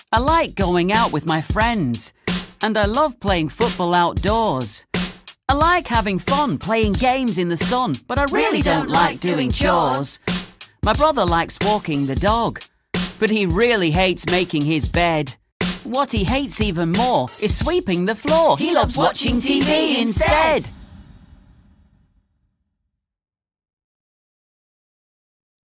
I like going out with my friends, and I love playing football outdoors. I like having fun playing games in the sun, but I really don't like doing chores. My brother likes walking the dog, but he really hates making his bed. What he hates even more is sweeping the floor. He loves watching TV instead.